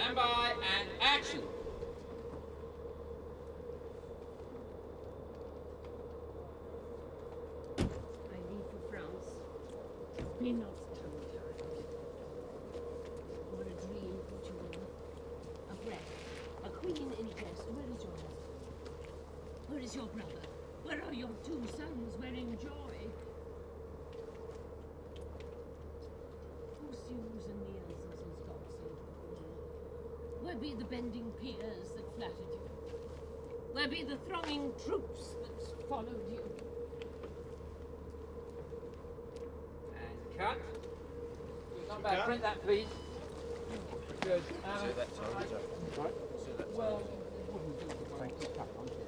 Stand by and action. I leave for France. Be not tongue-tied. What a dream, Portugal. A breath. A queen in jest. Where is your husband? Where is your brother? Where are your 2 sons wearing joy? Pursues and kneels as his God save the Queen. Where be the bending peers that flattered you? Where be the thronging troops that followed you? And cut. You come back, print that, please. Good. Say that time, right. Say that time. Well, it wouldn't do the way to cut on.